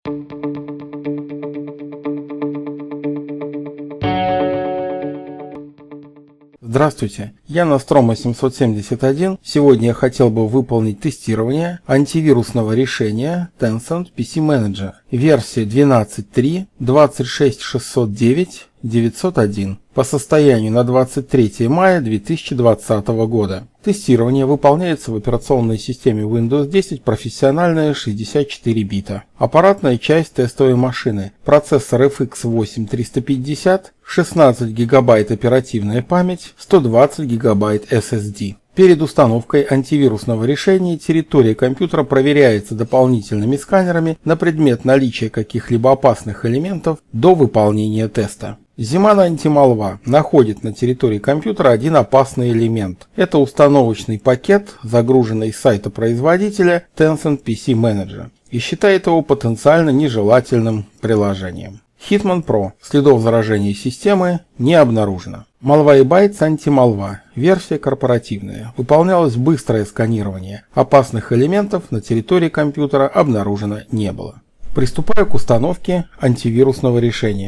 Здравствуйте, я Nostromo 771. Сегодня я хотел бы выполнить тестирование антивирусного решения Tencent PC Manager версии 12.3 26609 901 по состоянию на 23 мая 2020 года. Тестирование выполняется в операционной системе Windows 10 профессиональная 64 бита. Аппаратная часть тестовой машины. Процессор FX 8350, 16 ГБ оперативная память, 120 ГБ SSD. Перед установкой антивирусного решения территория компьютера проверяется дополнительными сканерами на предмет наличия каких-либо опасных элементов до выполнения теста. Zimano Anti-Malware находит на территории компьютера один опасный элемент. Это установочный пакет, загруженный с сайта производителя Tencent PC Manager, и считает его потенциально нежелательным приложением. Hitman Pro. Следов заражения системы не обнаружено. Malwarebytes Anti-Malware. Версия корпоративная. Выполнялось быстрое сканирование. Опасных элементов на территории компьютера обнаружено не было. Приступаю к установке антивирусного решения.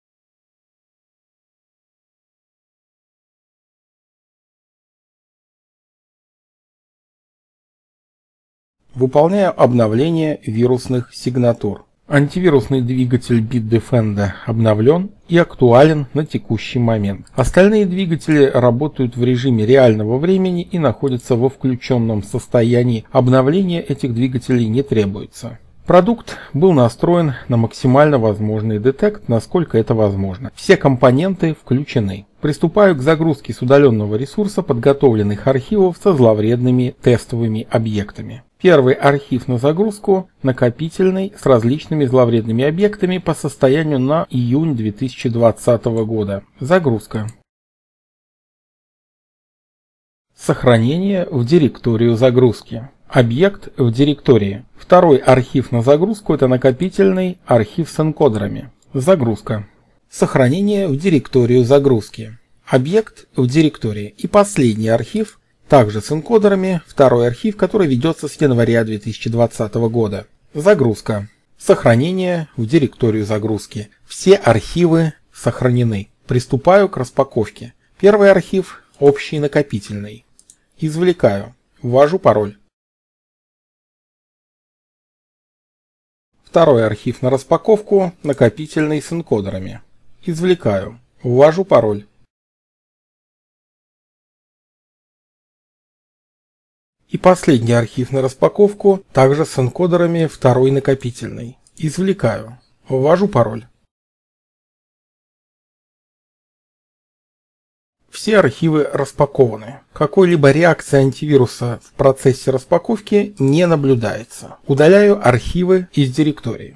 Выполняю обновление вирусных сигнатур. Антивирусный двигатель Bitdefender обновлен и актуален на текущий момент. Остальные двигатели работают в режиме реального времени и находятся во включенном состоянии. Обновление этих двигателей не требуется. Продукт был настроен на максимально возможный детект, насколько это возможно. Все компоненты включены. Приступаю к загрузке с удаленного ресурса подготовленных архивов со зловредными тестовыми объектами. Первый архив на загрузку накопительный с различными зловредными объектами по состоянию на июнь 2020 года. Загрузка. Сохранение в директорию загрузки. Объект в директории. Второй архив на загрузку — это накопительный архив с энкодерами. Загрузка. Сохранение в директорию загрузки. Объект в директории. И последний архив также с энкодерами, второй архив, который ведется с января 2020 года. Загрузка. Сохранение в директорию загрузки. Все архивы сохранены. Приступаю к распаковке. Первый архив – общий накопительный. Извлекаю. Ввожу пароль. Второй архив на распаковку – накопительный с энкодерами. Извлекаю. Ввожу пароль. И последний архив на распаковку, также с энкодерами, второй накопительный. Извлекаю. Ввожу пароль. Все архивы распакованы. Какой-либо реакции антивируса в процессе распаковки не наблюдается. Удаляю архивы из директории.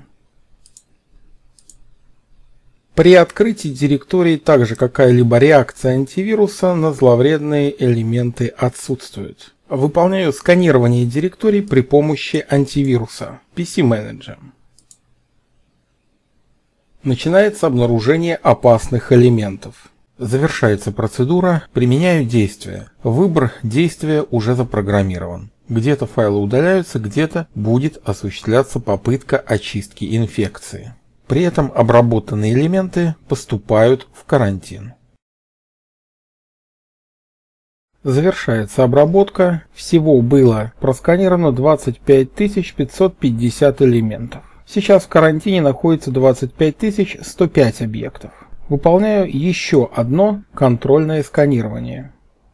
При открытии директории также какая-либо реакция антивируса на зловредные элементы отсутствует. Выполняю сканирование директорий при помощи антивируса PC Manager. Начинается обнаружение опасных элементов. Завершается процедура, применяю действие. Выбор действия уже запрограммирован. Где-то файлы удаляются, где-то будет осуществляться попытка очистки инфекции. При этом обработанные элементы поступают в карантин. Завершается обработка. Всего было просканировано 25 550 элементов. Сейчас в карантине находится 25 105 объектов. Выполняю еще одно контрольное сканирование.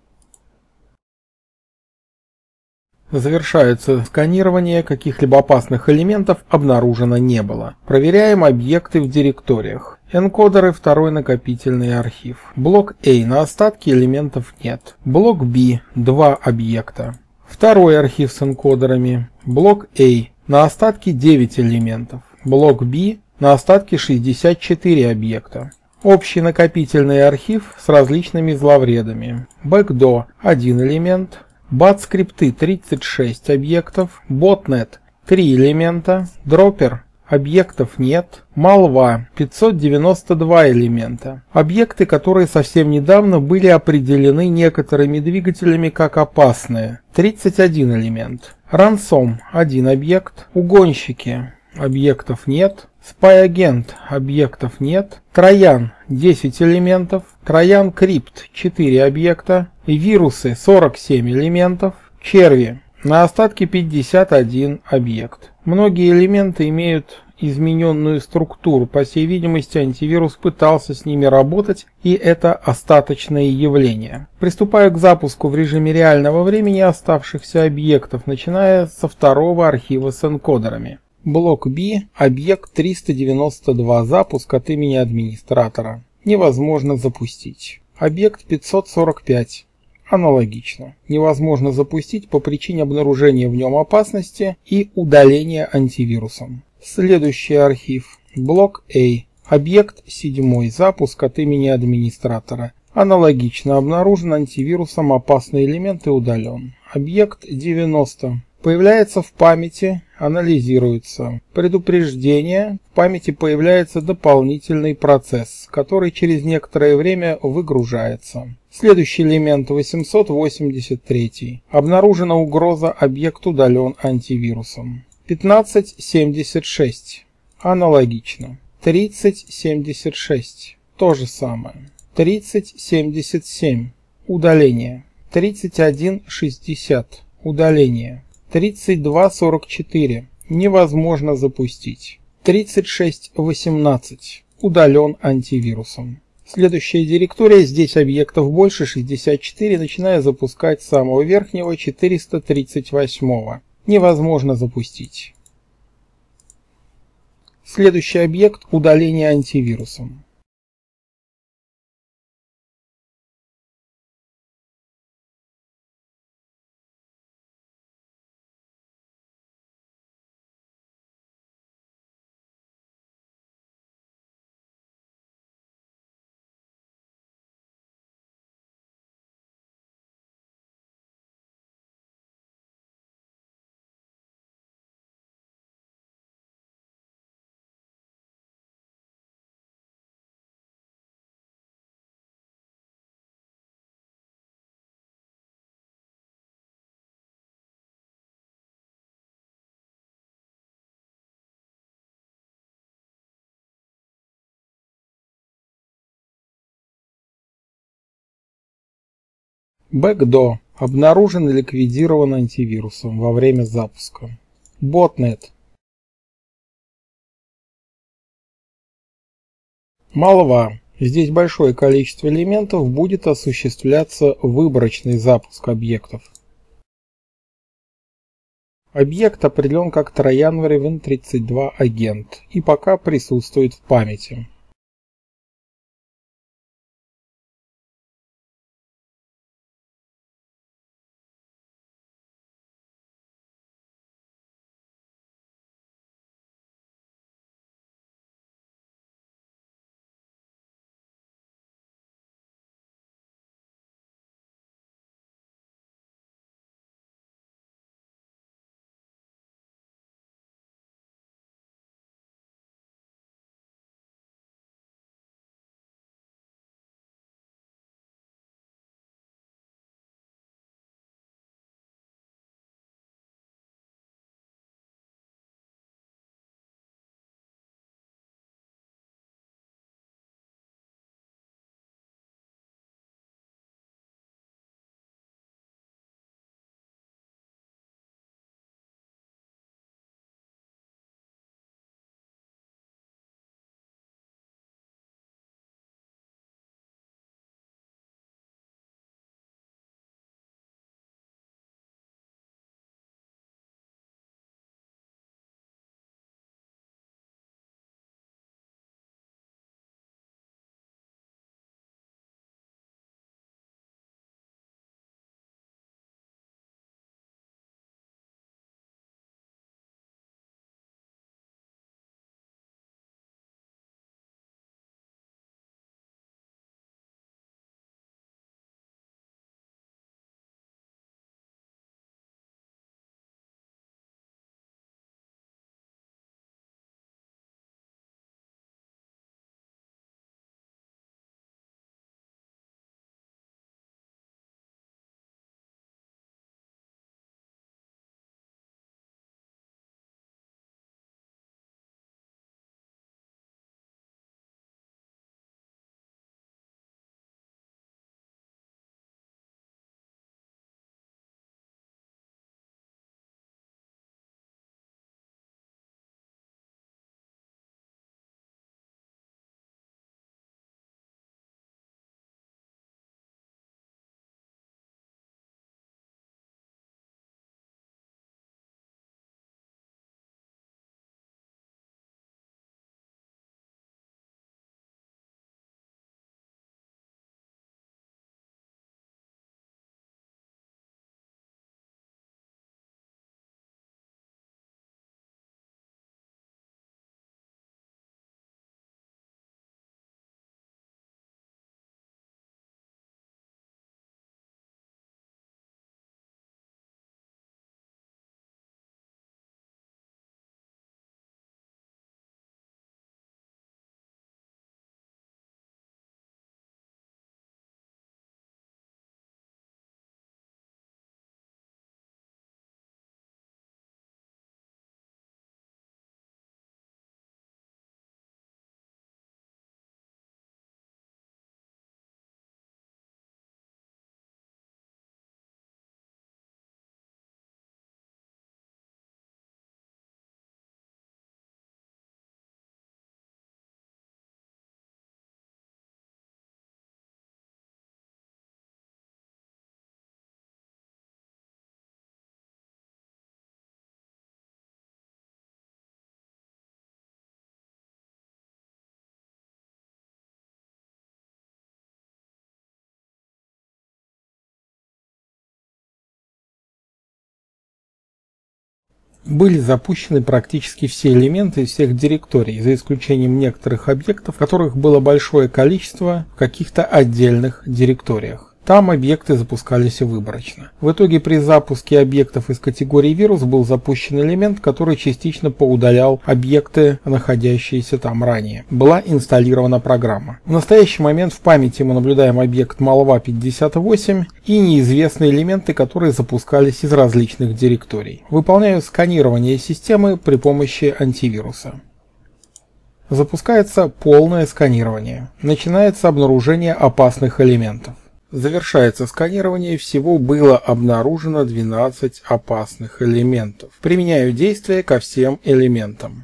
Завершается сканирование, каких-либо опасных элементов обнаружено не было. Проверяем объекты в директориях. Энкодеры, второй накопительный архив. Блок A, на остатки элементов нет. Блок B, 2 объекта. Второй архив с энкодерами. Блок A, на остатки 9 элементов. Блок B, на остатки 64 объекта. Общий накопительный архив с различными зловредами. Backdoor, 1 элемент. BAT-скрипты 36 объектов, Botnet 3 элемента, Dropper объектов нет, Malwa 592 элемента. Объекты, которые совсем недавно были определены некоторыми двигателями как опасные, 31 элемент. Ransom 1 объект, Угонщики Объектов нет. Spy-агент. Объектов нет. Троян 10 элементов. Троян Крипт 4 объекта. Вирусы 47 элементов. Черви на остатке 51 объект. Многие элементы имеют измененную структуру. По всей видимости, антивирус пытался с ними работать, и это остаточное явление. Приступаю к запуску в режиме реального времени оставшихся объектов, начиная со второго архива с энкодерами. Блок B, объект 392, запуск от имени администратора. Невозможно запустить. Объект 545. Аналогично. Невозможно запустить по причине обнаружения в нем опасности и удаления антивирусом. Следующий архив. Блок A. Объект 7. Запуск от имени администратора. Аналогично. Обнаружен антивирусом опасный элемент и удален. Объект 90. Появляется в памяти, анализируется. Предупреждение. В памяти появляется дополнительный процесс, который через некоторое время выгружается. Следующий элемент 883. Обнаружена угроза, объект удален антивирусом. 1576. Аналогично. 3076. То же самое. 3077. Удаление. 3160. Удаление. 3244. Невозможно запустить. 3618. Удален антивирусом. Следующая директория, здесь объектов больше, 64, начиная запускать с самого верхнего 438. Невозможно запустить. Следующий объект – удаление антивирусом. Backdoor. Обнаружен и ликвидирован антивирусом во время запуска. Ботнет. Молва. Здесь большое количество элементов, будет осуществляться выборочный запуск объектов. Объект определен как Троян Win32 агент и пока присутствует в памяти. были запущены практически все элементы всех директорий, за исключением некоторых объектов, которых было большое количество в каких-то отдельных директориях. Там объекты запускались выборочно. В итоге при запуске объектов из категории вирус был запущен элемент, который частично поудалял объекты, находящиеся там ранее. Была инсталлирована программа. В настоящий момент в памяти мы наблюдаем объект Malwa58 и неизвестные элементы, которые запускались из различных директорий. Выполняю сканирование системы при помощи антивируса. Запускается полное сканирование. Начинается обнаружение опасных элементов. Завершается сканирование, всего было обнаружено 12 опасных элементов. Применяю действия ко всем элементам.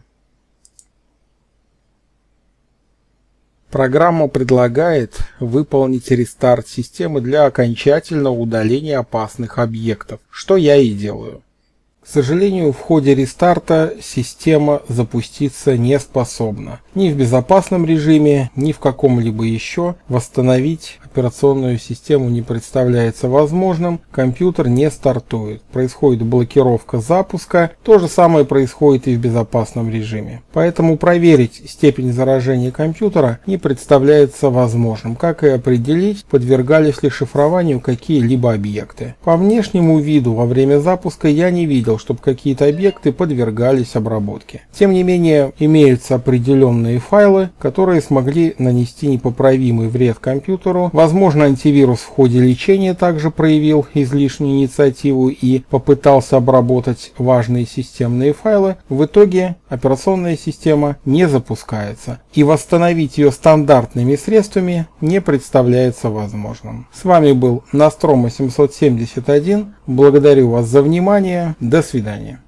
Программа предлагает выполнить рестарт системы для окончательного удаления опасных объектов, что я и делаю. К сожалению, в ходе рестарта система запуститься не способна. Ни в безопасном режиме, ни в каком-либо еще восстановить операционную систему не представляется возможным, компьютер не стартует. Происходит блокировка запуска, то же самое происходит и в безопасном режиме. Поэтому проверить степень заражения компьютера не представляется возможным, как и определить, подвергались ли шифрованию какие-либо объекты. По внешнему виду во время запуска я не видел, чтобы какие-то объекты подвергались обработке. Тем не менее, имеются определенные файлы, которые смогли нанести непоправимый вред компьютеру. Возможно, антивирус в ходе лечения также проявил излишнюю инициативу и попытался обработать важные системные файлы. В итоге операционная система не запускается, и восстановить ее стандартными средствами не представляется возможным. С вами был Nostromo 771. Благодарю вас за внимание. До свидания.